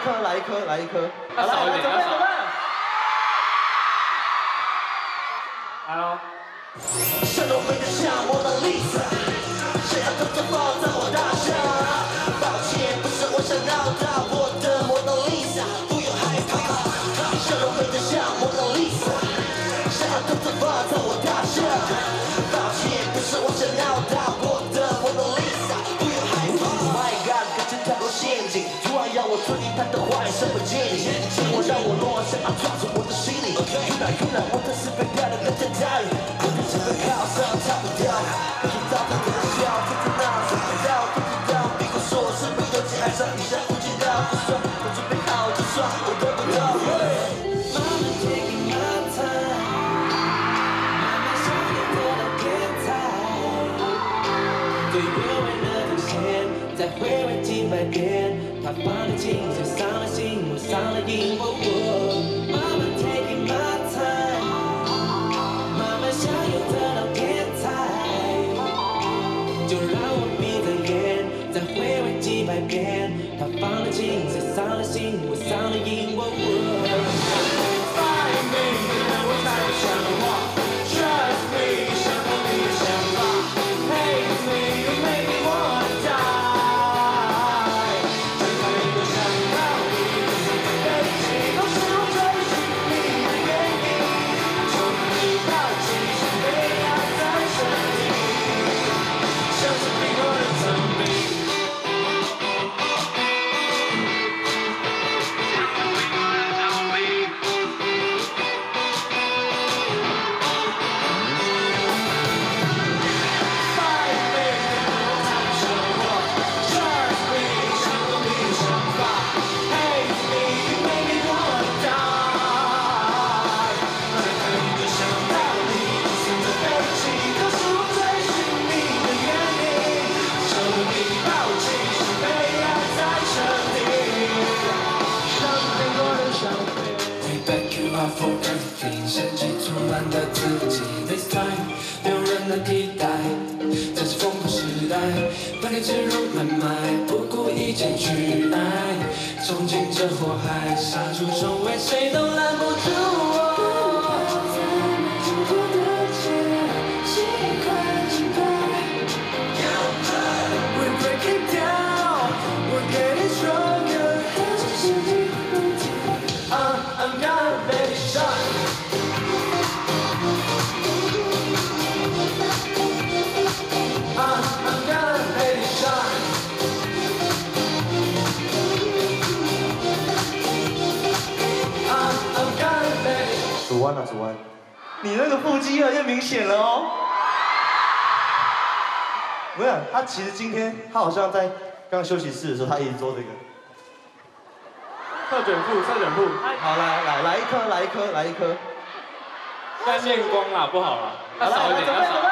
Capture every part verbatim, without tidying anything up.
颗，来一颗，来一颗。 好，来，来，准备，准备。来喽。 射落飞得像蒙娜丽莎，谁要偷偷放在我大厦？抱歉，不是我想要的，我的蒙娜丽莎，不用害怕。射落飞得像蒙娜丽莎，谁要偷偷放在我大厦？抱歉，不是我想要的，我的蒙娜丽莎，不用害怕。My God， 感觉太过陷阱，突然要我做你他的话语什么建议？请我让我落下，抓住我的心里。突然，突然，我的是被漂亮的天才。靠上擦不掉，可是早餐的笑，真的那怎么到不知道？别跟我说是没有钱爱上你，现在不知道，就算我准备好，就算我得不到。Mama taking my time， 慢慢想要做到天才，对越为了凸显，再回味几百遍，他放的情绪伤了心，我伤了瘾。Mama taking my time。想要得到天才，就让我闭着眼，再回味几百遍。他放了情，谁伤了心，我伤了瘾。Find me， 让我才有想法 ，Trust me， 想懂你的想法 ，Hate me， you make me wanna die。最讨厌的想到你，背起都是我追寻你的原因，从你到。 For everything， 升级出版的自己 ，This time 没有人能替代，这是疯狂时代，把你植入脉脉，不顾一切去爱，冲进这火海，杀出重围，谁都拦不住我。We're breaking down, we're getting stronger， 这是你的天。I'm gonna let it shine。I'm gonna let it shine。I'm gonna let it。 主弯啊，主弯！你那个腹肌越来越明显了哦。我跟你讲，他其实今天他好像在刚休息室的时候，他一直做这个。 侧卷腹，侧卷腹。 好，来来来一颗，来一颗，来一颗。 在练功啦，不好啦，要少一点，要少。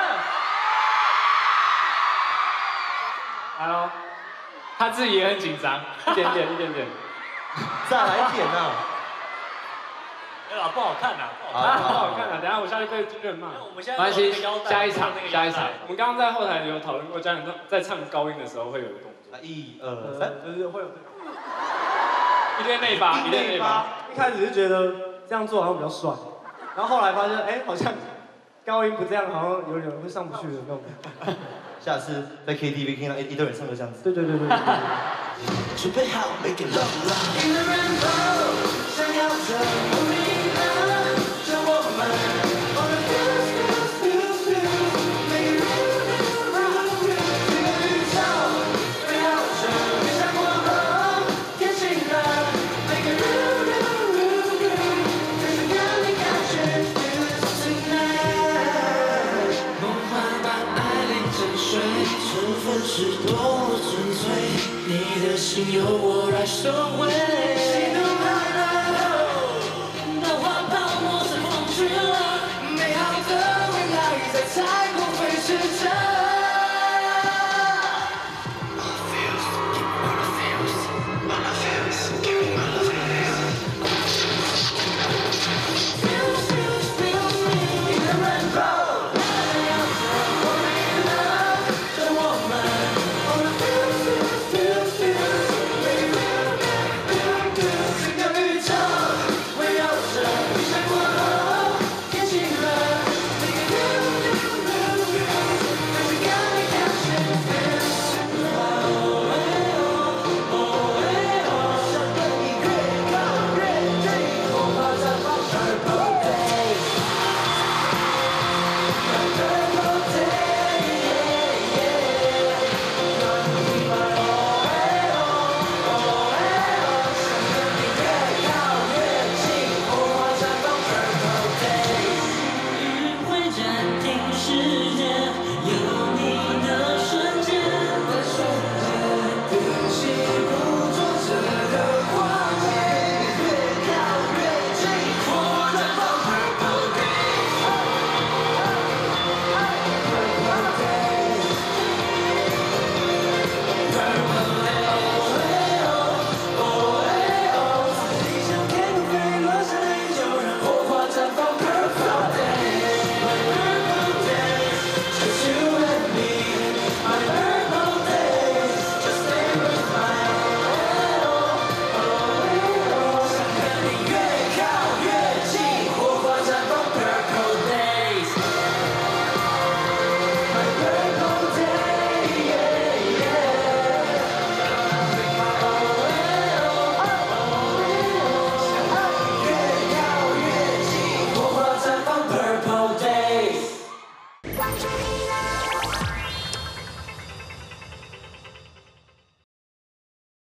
来喽，他自己也很紧张，一点点，一点点。 再来一点呐！ 哎呀，不好看呐，不好看呐，等下我下去被经纪人骂。没关系，下一场，下一场。我们刚刚在后台有讨论过，家人在唱高音的时候会有动作。 一二三， 就是会有。一练内八，一练内八。 一开始就觉得这样做好像比较帅，然后后来发现，哎，好像高音不这样，好像有点会上不去的那种。 下次在 K T V 听到一一堆人唱歌这样子。 对对对对。 准备好 ，make it love。In the rainbow， 想要着努力了，就我们。是多纯粹，你的心由我来收回。